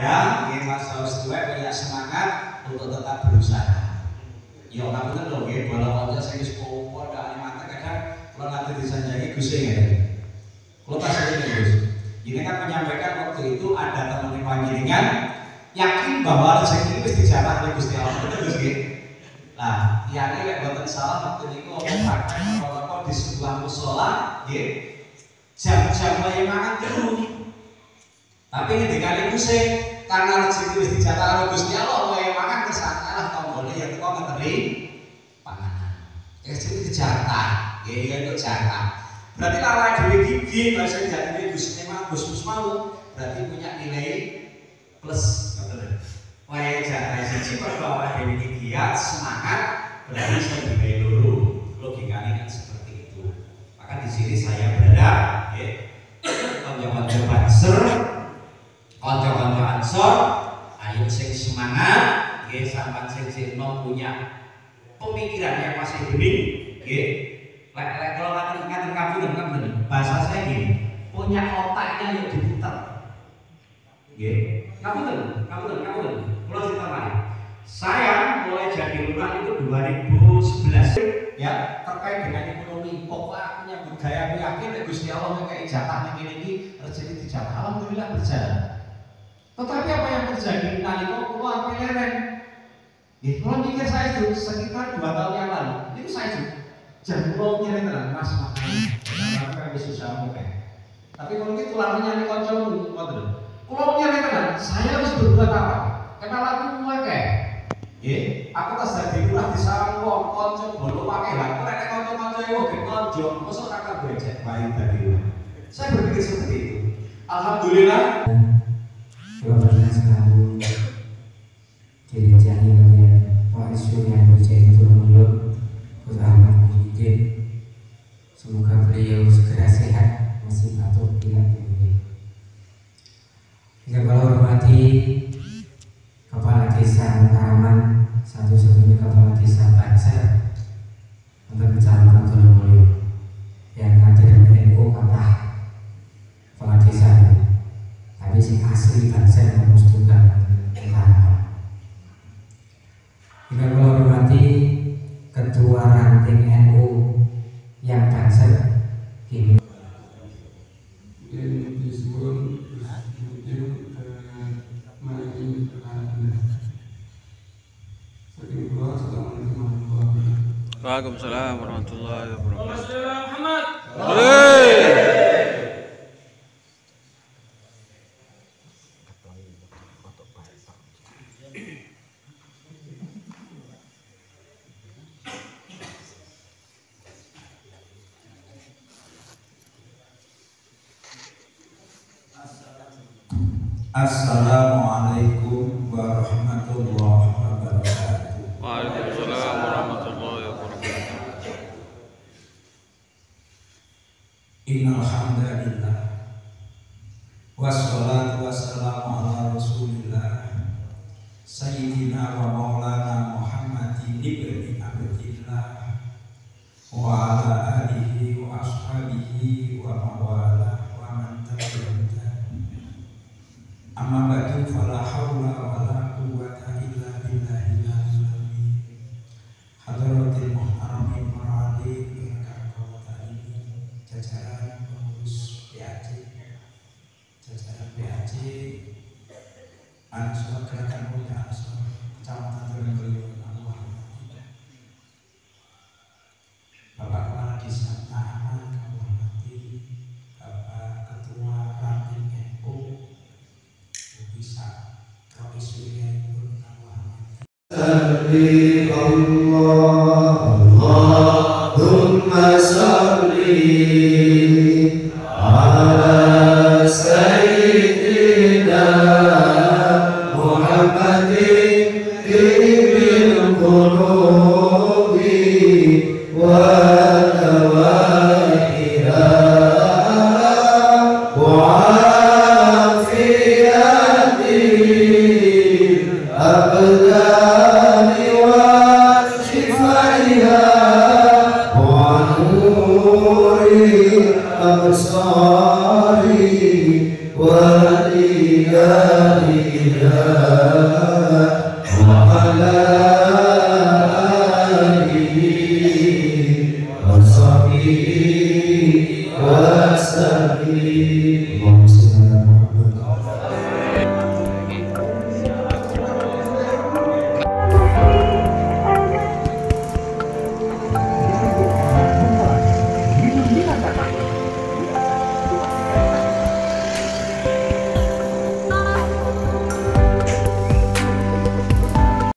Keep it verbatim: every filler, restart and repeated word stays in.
ya, nggih Mas Saus tuwek punya semangat untuk tetap berusaha. Ya ngapunten lho nggih, bola kanca sing wis popo ndakane mate kadang kula nanti disanjangi Gus e ngene. Kula pas ngene Gus. Ini kan menyampaikan waktu itu ada teman panjenengan yakin bahwa rezeki ini wis dijatah oleh Gusti Allah. Betul Gus nggih? Nah, iyane lek boten salah waktu niku apa praktek apa di sebuah musala nggih. Jam-jam wayahe mangan terus. Tapi ketika niku sing karena rezeki wis dijatah oleh Gusti Allah wayahe mangan kesakalah tombole ya teko ngeteri panganan. Rezeki dijatah, nggih ya itu jatah. Berarti lawan dhewe gigi bahasa jatine Gus memang Gus mau berarti punya nilai plus. Wayahe jatah siji mergo awake dhewe iki giat semangat berarti saya nilai loro. Logikanya kan seperti itu. Maka di sini saya berharap nggih kanca-kanca Banser, kanca-kanca Ansor, ayo sing semangat nggih sampean sing seno punya pemikiran yang masih bening nggih. Lek lek kalau ngaten ngaten kampung kampung bahasa saya gini, punya otaknya yuk diputar. Nggih. Kampung kampung kampung. Kalau cerita lagi. Saya mulai jadi lurah itu dua ribu sebelas ya, terkait dengan ekonomi. Pokoknya aku nyambut gaya aku yakin nek Gusti Allah ngekeki jatah ning kene iki rezeki dijatah. Alhamdulillah berjalan. Tetapi apa yang terjadi nalika kula ape leren? Nggih, kula mikir saya itu sekitar dua tahun yang lalu. Itu saya itu jam kula nyere tenan Mas makan. Karena wis susah mungkin. Tapi kalau iki tulangnya ning kanca ngoten. Kula nyere tenan, saya harus berbuat apa? Kenal aku akeh. Nggih, aku tas dadi lurah di sarang wong kanca bolo pakai lah. Kok nek kanca-kanca yo ge konjo, mosok ra kabeh cek bayi tadi. Saya berpikir seperti itu. Alhamdulillah. Kalau pernah selalu direncanakan oleh Pak Isu yang berjaya itu mulut, Ahmad Muhyiddin. Semoga beliau segera sehat, masih batuk pilek ini. Yang kalau hormati Kepala Desa Mataraman, satu-satunya Kepala Desa Banser untuk Kecamatan Tulungagung yang hadir dari N U kata Kepala Desa ini. Tapi sing asli Banser memustukan Mataraman. Jika kalau hormati Ketua Ranting N U yang Banser kini Waalaikumsalam warahmatullahi wabarakatuh. Assalamualaikum warahmatullahi wabarakatuh. Waalaikumsalam warahmatullahi wabarakatuh. Innal hamdalillah wassalatu wassalamu ala Rasulillah sayyidina wa maulana Muhammadin ibni Abdillah wa ala alihi wa ashabihi wa mawala wa man tabi'ahum. Amma ba'du fala haula wala quwwata illa billahil azim. Hadratil muhtaramin marhadin kakawata ini jajaran pengurus P A C, jajaran P A C Ansor Gerakan Mulia Ansor Kecamatan Tulungagung Allah. Bapak Kepala Desa Mataraman kami hormati, Bapak Ketua Ranting N U bisa kami suliai pun Salli Allah Allahumma salli ala Sayyidina Muhammadin bil qulubi wa nawaiha wa abdani wa shifaiha wa nuri absari wa diyari Allahumma